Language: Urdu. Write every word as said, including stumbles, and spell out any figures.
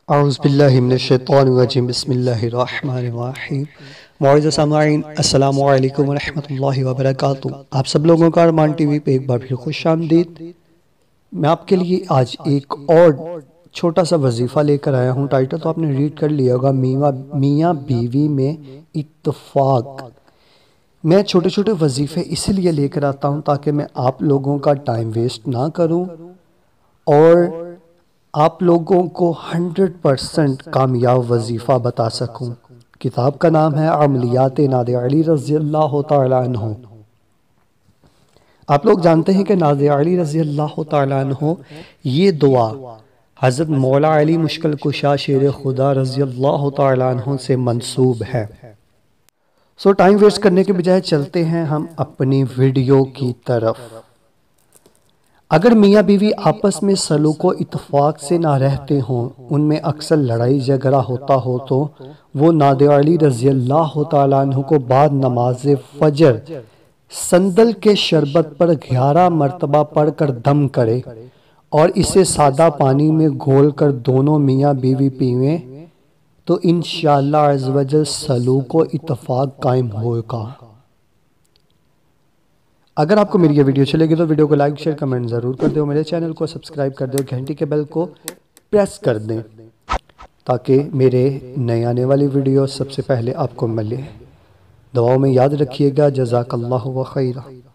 اعوذ باللہ من الشیطان الرجیم بسم اللہ الرحمن الرحیم معزز سامعین السلام علیکم ورحمۃ اللہ وبرکاتہ۔ آپ سب لوگوں کا ارمان ٹی وی پہ ایک بار پھر خوش آمدید۔ میں آپ کے لیے آج ایک اور چھوٹا سا وظیفہ لے کر آیا ہوں۔ ٹائٹل تو آپ نے ریڈ کر لیا ہوگا، میاں بیوی میں اتفاق۔ میں چھوٹے چھوٹے وظیفے اس لیے لے کر آتا ہوں تاکہ میں آپ لوگوں کا ٹائم ویسٹ نہ کروں اور آپ لوگوں کو ہنڈریڈ پرسنٹ کامیاب وظیفہ بتا سکوں۔ کتاب کا نام ہے عملیات نادر علی رضی اللہ تعالیٰ عنہ۔ آپ لوگ جانتے ہیں کہ نادر علی رضی اللہ تعالیٰ عنہ یہ دعا حضرت مولا علی مشکل کشا شیر خدا رضی اللہ تعالیٰ عنہ سے منسوب ہے۔ سو ٹائم ویسٹ کرنے کے بجائے چلتے ہیں ہم اپنی ویڈیو کی طرف۔ اگر میاں بیوی آپس میں سلوک و اتفاق سے نہ رہتے ہوں، ان میں اکثر لڑائی جھگڑا ہوتا ہو، تو وہ نادر علی رضی اللہ تعالیٰ عنہ کو بعد نماز فجر سندل کے شربت پر گیارہ مرتبہ پڑھ کر دم کرے اور اسے سادہ پانی میں گھول کر دونوں میاں بیوی پیویں تو انشاءاللہ عز و جل سلوک و اتفاق قائم ہوگا۔ اگر آپ کو میری یہ ویڈیو چلے گی تو ویڈیو کو لائک شیئر کمنٹ ضرور کر دیں، میرے چینل کو سبسکرائب کر دیں، گھنٹی کے بیل کو پریس کر دیں تاکہ میرے نئے آنے والی ویڈیو سب سے پہلے آپ کو ملے۔ دعاؤں میں یاد رکھیے گا۔ جزاک اللہ و خیرہ۔